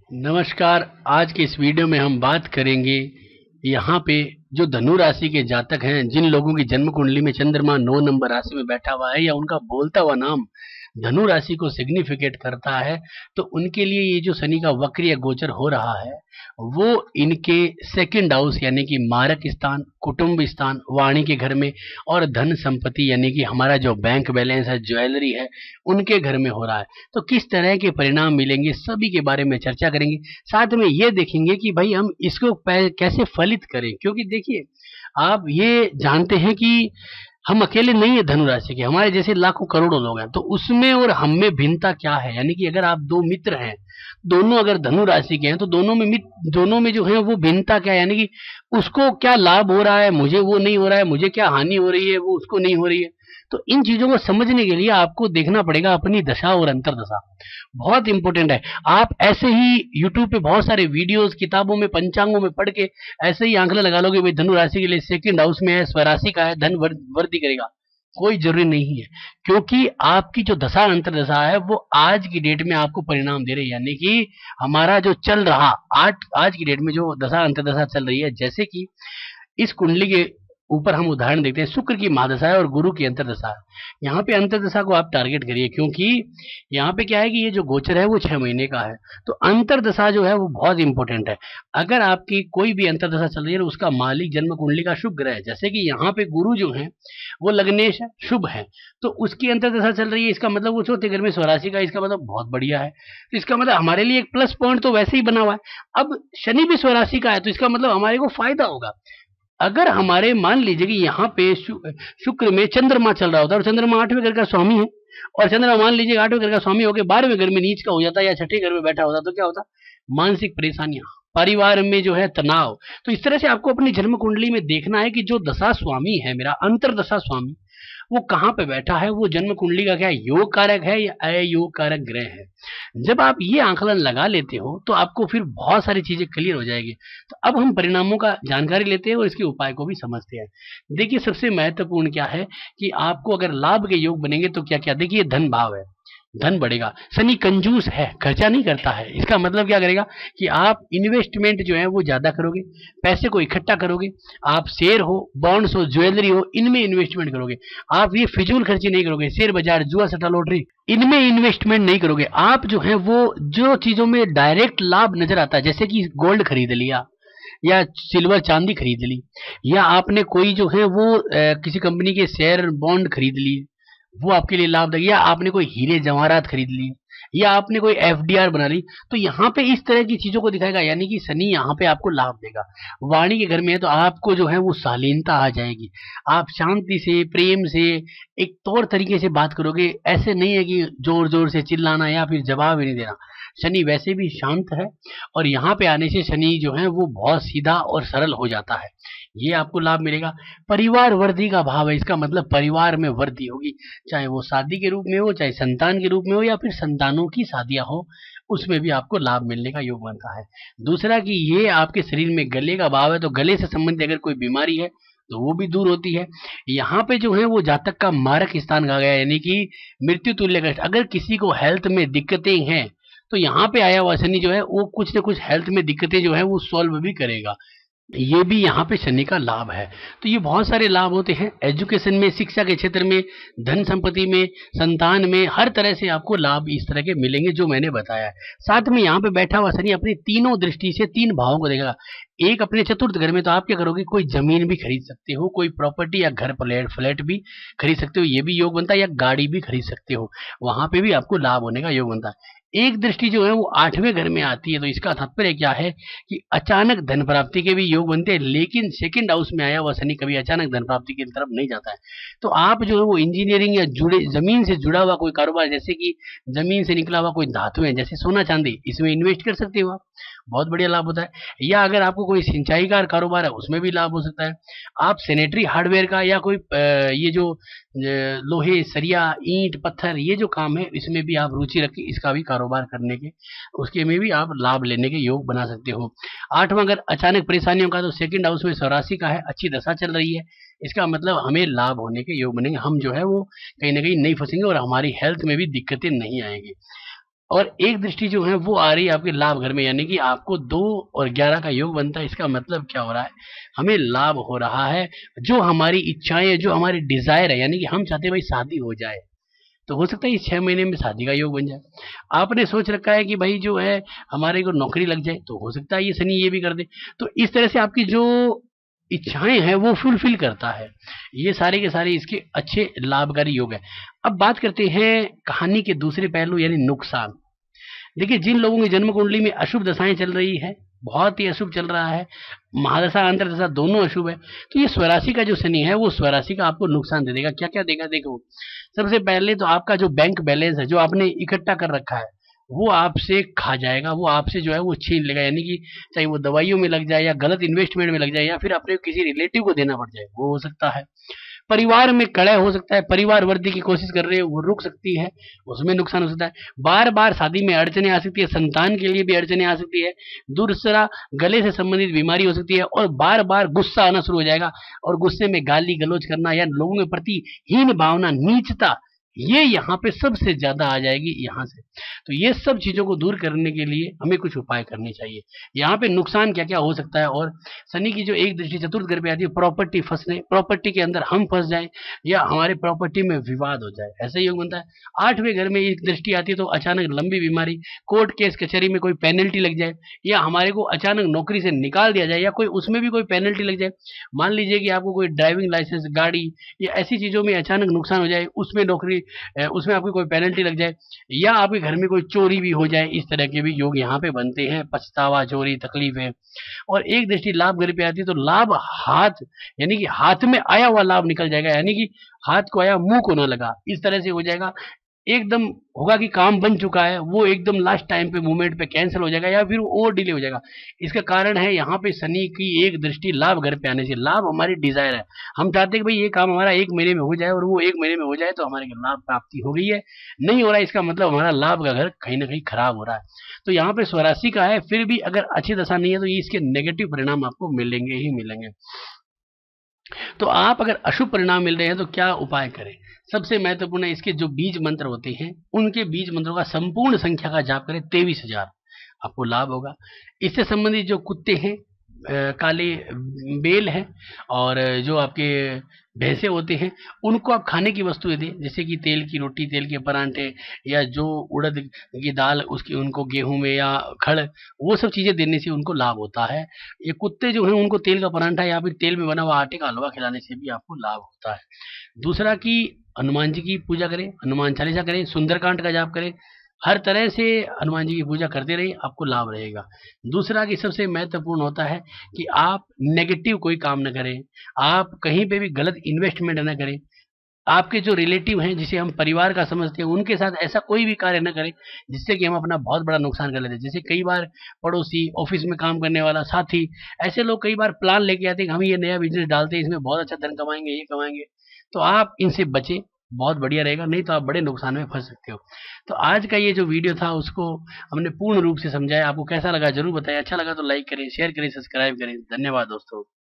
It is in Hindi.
नमस्कार। आज के इस वीडियो में हम बात करेंगे यहाँ पे जो धनु राशि के जातक हैं, जिन लोगों की जन्म कुंडली में चंद्रमा 9 नंबर राशि में बैठा हुआ है या उनका बोलता हुआ नाम धनु राशि को सिग्निफिकेट करता है, तो उनके लिए ये जो शनि का वक्र या गोचर हो रहा है वो इनके सेकंड हाउस यानी कि मारक स्थान, कुटुंब स्थान, वाणी के घर में और धन संपत्ति यानी कि हमारा जो बैंक बैलेंस है, ज्वेलरी है, उनके घर में हो रहा है। तो किस तरह के परिणाम मिलेंगे, सभी के बारे में चर्चा करेंगे। साथ में ये देखेंगे कि भाई हम इसको कैसे फलित करें, क्योंकि देखिए आप ये जानते हैं कि हम अकेले नहीं है धनु राशि के, हमारे जैसे लाखों करोड़ों लोग हैं। तो उसमें और हम में भिन्नता क्या है, यानी कि अगर आप दो मित्र हैं, दोनों अगर धनु राशि के हैं, तो दोनों में जो है वो भिन्नता क्या है, यानी कि उसको क्या लाभ हो रहा है, मुझे वो नहीं हो रहा है, मुझे क्या हानि हो रही है, वो उसको नहीं हो रही है। तो इन चीजों को समझने के लिए आपको देखना पड़ेगा अपनी दशा और अंतर्दशा, बहुत इंपॉर्टेंट है। आप ऐसे ही यूट्यूब पे बहुत सारे वीडियोस, किताबों में, पंचांगों में पढ़ के ऐसे ही आंकड़ा लगा लोगे भाई धनु राशि के लिए सेकंड हाउस में है, स्वराशि का है, धन वृद्धि करेगा, कोई जरूरी नहीं है। क्योंकि आपकी जो दशा अंतर्दशा है वो आज की डेट में आपको परिणाम दे रही है, यानी कि हमारा जो चल रहा आज की डेट में जो दशा अंतर्दशा चल रही है, जैसे कि इस कुंडली के ऊपर हम उदाहरण देखते हैं, शुक्र की महादशा है और गुरु की अंतर्दशा है। यहाँ पे अंतर्दशा को आप टारगेट करिए, क्योंकि यहाँ पे क्या है कि ये जो गोचर है वो 6 महीने का है। तो अंतर्दशा जो है वो बहुत इंपॉर्टेंट है। अगर आपकी कोई भी अंतर्दशा चल रही है, उसका मालिक जन्म कुंडली का शुभ ग्रह है, जैसे कि यहाँ पे गुरु जो है वो लग्नेश है, शुभ है, तो उसकी अंतर्दशा चल रही है, इसका मतलब वो चौथे घर में स्वराशि का, इसका मतलब बहुत बढ़िया है। तो इसका मतलब हमारे लिए एक प्लस पॉइंट तो वैसे ही बना हुआ है। अब शनि भी स्वराशि का है, तो इसका मतलब हमारे को फायदा होगा। अगर हमारे मान लीजिए कि यहाँ पे शुक्र में चंद्रमा चल रहा होता है और चंद्रमा 8वें घर का स्वामी है, और चंद्रमा मान लीजिए 8वें घर का स्वामी होकर 12वें घर में नीच का हो जाता है या छठे घर में बैठा होता, तो क्या होता? मानसिक परेशानियां, परिवार में जो है तनाव। तो इस तरह से आपको अपनी जन्म कुंडली में देखना है कि जो दशा स्वामी है, मेरा अंतर्दशा स्वामी, वो कहाँ पे बैठा है, वो जन्म कुंडली का क्या योग कारक है या अयोग कारक ग्रह है। जब आप ये आंकलन लगा लेते हो तो आपको फिर बहुत सारी चीजें क्लियर हो जाएगी। तो अब हम परिणामों का जानकारी लेते हैं और इसके उपाय को भी समझते हैं। देखिए सबसे महत्वपूर्ण क्या है कि आपको अगर लाभ के योग बनेंगे तो क्या क्या, देखिए धन भाव है, धन बढ़ेगा। शनि कंजूस है, खर्चा नहीं करता है, इसका मतलब क्या करेगा कि आप इन्वेस्टमेंट जो है वो ज्यादा करोगे, पैसे को इकट्ठा करोगे, आप शेयर हो, बॉन्ड्स हो, ज्वेलरी हो, इनमें इन्वेस्टमेंट करोगे। आप ये फिजूल खर्ची नहीं करोगे, शेयर बाजार, जुआ सट्टा लॉटरी, इनमें इन्वेस्टमेंट नहीं करोगे। आप जो है वो जो चीजों में डायरेक्ट लाभ नजर आता है, जैसे कि गोल्ड खरीद लिया या सिल्वर चांदी खरीद ली, या आपने कोई जो है वो किसी कंपनी के शेयर बॉन्ड खरीद लिए, वो आपके लिए लाभदायक, या आपने कोई हीरे जवाहरात खरीद लिए, या आपने कोई एफडीआर बना ली, तो यहाँ पे इस तरह की चीजों को दिखाएगा, यानी कि शनि यहाँ पे आपको लाभ देगा। वाणी के घर में है तो आपको जो है वो शालीनता आ जाएगी, आप शांति से, प्रेम से, एक तौर तरीके से बात करोगे। ऐसे नहीं है कि जोर जोर से चिल्लाना या फिर जवाब ही नहीं देना। शनि वैसे भी शांत है और यहाँ पे आने से शनि जो है वो बहुत सीधा और सरल हो जाता है, ये आपको लाभ मिलेगा। परिवार वृद्धि का भाव है, इसका मतलब परिवार में वृद्धि होगी, चाहे वो शादी के रूप में हो, चाहे संतान के रूप में हो, या फिर संतानों की शादियां हो, उसमें भी आपको लाभ मिलने का योग बनता है। दूसरा कि ये आपके शरीर में गले का भाव है, तो गले से संबंधित अगर कोई बीमारी है तो वो भी दूर होती है। यहाँ पे जो है वो जातक का मारक स्थान कहा गया, यानी कि मृत्यु तुल्य कष्ट। अगर किसी को हेल्थ में दिक्कतें हैं तो यहाँ पे आया हुआ शनि जो है वो कुछ ना कुछ हेल्थ में दिक्कतें जो है वो सॉल्व भी करेगा, ये भी यहाँ पे शनि का लाभ है। तो ये बहुत सारे लाभ होते हैं एजुकेशन में, शिक्षा के क्षेत्र में, धन संपत्ति में, संतान में, हर तरह से आपको लाभ इस तरह के मिलेंगे जो मैंने बताया है। साथ में यहाँ पे बैठा हुआ शनि अपनी तीनों दृष्टि से 3 भावों को देखेगा। एक अपने चतुर्थ घर में, तो आप क्या करोगे, कोई जमीन भी खरीद सकते हो, कोई प्रॉपर्टी या घर फ्लैट भी खरीद सकते हो, ये भी योग बनता है, या गाड़ी भी खरीद सकते हो, वहां पे भी आपको लाभ होने का योग बनता है। एक दृष्टि जो है वो 8वें घर में आती है, तो इसका तात्पर्य क्या है कि अचानक धन प्राप्ति के भी योग बनते हैं, लेकिन सेकंड हाउस में आया हुआ शनि कभी अचानक धन प्राप्ति की तरफ नहीं जाता है। तो आप जो है वो इंजीनियरिंग या जमीन से जुड़ा हुआ कोई कारोबार, जैसे कि जमीन से निकला हुआ कोई धातुएं जैसे सोना चांदी, इसमें इन्वेस्ट कर सकते हो आप, बहुत बढ़िया लाभ होता है। या अगर आपको कोई सिंचाई का कारोबार है उसमें भी लाभ हो सकता है। आप सैनिटरी हार्डवेयर का या कोई ये जो लोहे, सरिया, ईंट, पत्थर, ये जो काम है इसमें भी आप रुचि रखिए, इसका भी कारोबार करने के, उसके में भी आप लाभ लेने के योग बना सकते हो। 8वां अगर अचानक परेशानियों का, तो सेकंड हाउस में स्वराशि का है, अच्छी दशा चल रही है, इसका मतलब हमें लाभ होने के योग बनेंगे, हम जो है वो कहीं ना कहीं नहीं फंसेंगे और हमारी हेल्थ में भी दिक्कतें नहीं आएंगी। और एक दृष्टि जो है वो आ रही है आपके लाभ घर में, यानी कि आपको 2 और 11 का योग बनता है। इसका मतलब क्या हो रहा है, हमें लाभ हो रहा है। जो हमारी इच्छाएं, जो हमारी डिजायर है, यानी कि हम चाहते हैं भाई शादी हो जाए, तो हो सकता है इस 6 महीने में शादी का योग बन जाए। आपने सोच रखा है कि भाई जो है हमारे को नौकरी लग जाए, तो हो सकता है ये शनि ये भी कर दे। तो इस तरह से आपकी जो इच्छाएं हैं वो फुलफिल करता है। ये सारे के सारे इसके अच्छे लाभकारी योग है। अब बात करते हैं कहानी के दूसरे पहलू यानी नुकसान। देखिए, जिन लोगों की जन्म कुंडली में अशुभ दशाएं चल रही है, बहुत ही अशुभ चल रहा है, महादशा अंतरदशा दोनों अशुभ है, तो ये स्वराशि का जो शनि है वो स्वराशि का आपको नुकसान दे देगा। क्या क्या देगा, देखो, सबसे पहले तो आपका जो बैंक बैलेंस है, जो आपने इकट्ठा कर रखा है, वो आपसे खा जाएगा, वो आपसे जो है वो छीन लेगा। यानी कि चाहे वो दवाइयों में लग जाए या गलत इन्वेस्टमेंट में लग जाए या फिर अपने किसी रिलेटिव को देना पड़ जाए, वो हो सकता है। परिवार में कलह हो सकता है, परिवार वृद्धि की कोशिश कर रहे हो वो रुक सकती है, उसमें नुकसान हो सकता है। बार बार शादी में अड़चने आ सकती है, संतान के लिए भी अड़चने आ सकती है, दूसरा गले से संबंधित बीमारी हो सकती है, और बार बार गुस्सा आना शुरू हो जाएगा, और गुस्से में गाली गलौज करना या लोगों के प्रति हीन भावना, नीचता, ये यहाँ पे सबसे ज्यादा आ जाएगी यहाँ से। तो ये सब चीजों को दूर करने के लिए हमें कुछ उपाय करने चाहिए। यहाँ पे नुकसान क्या क्या हो सकता है, और शनि की जो एक दृष्टि चतुर्थ घर पे आती है, प्रॉपर्टी फंसने, प्रॉपर्टी के अंदर हम फंस जाएं या हमारे प्रॉपर्टी में विवाद हो जाए, ऐसा योग बनता है। 8वें घर में एक दृष्टि आती है तो अचानक लंबी बीमारी, कोर्ट केस कचहरी में कोई पेनल्टी लग जाए, या हमारे को अचानक नौकरी से निकाल दिया जाए, या कोई उसमें भी कोई पेनल्टी लग जाए। मान लीजिए कि आपको कोई ड्राइविंग लाइसेंस, गाड़ी या ऐसी चीजों में अचानक नुकसान हो जाए, उसमें नौकरी, उसमें आपकी कोई पेनल्टी लग जाए, या आपके घर में कोई चोरी भी हो जाए, इस तरह के भी योग यहाँ पे बनते हैं। पछतावा, चोरी, तकलीफें। और एक दृष्टि लाभ घर पे आती है तो लाभ हाथ, यानी कि हाथ में आया हुआ लाभ निकल जाएगा, यानी कि हाथ को आया मुंह को ना लगा, इस तरह से हो जाएगा। एकदम होगा कि काम बन चुका है, वो एकदम लास्ट टाइम पे मूवमेंट पे कैंसिल हो जाएगा या फिर और डिले हो जाएगा। इसका कारण है यहाँ पे शनि की एक दृष्टि लाभ घर पे आने से। लाभ हमारी डिजायर है, हम चाहते हैं कि भाई ये काम हमारा 1 महीने में हो जाए, और वो 1 महीने में हो जाए तो हमारे लाभ प्राप्ति हो गई है। नहीं हो रहा है, इसका मतलब हमारा लाभ का घर कहीं ना कहीं खराब हो रहा है। तो यहाँ पे स्वराशि का है, फिर भी अगर अच्छी दशा नहीं है तो ये इसके नेगेटिव परिणाम आपको मिलेंगे ही मिलेंगे। तो आप अगर अशुभ परिणाम मिल रहे हैं तो क्या उपाय करें। सबसे महत्वपूर्ण है, इसके जो बीज मंत्र होते हैं उनके बीज मंत्रों का संपूर्ण संख्या का जाप करें, 23,000, आपको लाभ होगा। इससे संबंधित जो कुत्ते हैं, काले बेल है, और जो आपके भैंसे होते हैं, उनको आप खाने की वस्तुएं दें, जैसे कि तेल की रोटी, तेल के परांठे, या जो उड़द की दाल उसकी, उनको गेहूं में या खड़, वो सब चीजें देने से उनको लाभ होता है। ये कुत्ते जो हैं उनको तेल का परांठा या फिर तेल में बना हुआ आटे का हलवा खिलाने से भी आपको लाभ होता है। दूसरा कि हनुमान जी की पूजा करें, हनुमान चालीसा करें, सुंदरकांड का जाप करें, हर तरह से हनुमान जी की पूजा करते रहिए, आपको लाभ रहेगा। दूसरा कि सबसे महत्वपूर्ण होता है कि आप नेगेटिव कोई काम न करें, आप कहीं पे भी गलत इन्वेस्टमेंट न करें, आपके जो रिलेटिव हैं जिसे हम परिवार का समझते हैं उनके साथ ऐसा कोई भी कार्य न करें जिससे कि हम अपना बहुत बड़ा नुकसान कर लेते हैं। जैसे कई बार पड़ोसी, ऑफिस में काम करने वाला साथी, ऐसे लोग कई बार प्लान लेके आते हैं कि हम ये नया बिजनेस डालते हैं, इसमें बहुत अच्छा धन कमाएंगे, ये कमाएंगे, तो आप इनसे बचें, बहुत बढ़िया रहेगा, नहीं तो आप बड़े नुकसान में फंस सकते हो। तो आज का ये जो वीडियो था उसको हमने पूर्ण रूप से समझाया। आपको कैसा लगा जरूर बताएं, अच्छा लगा तो लाइक करें, शेयर करें, सब्सक्राइब करें। धन्यवाद दोस्तों।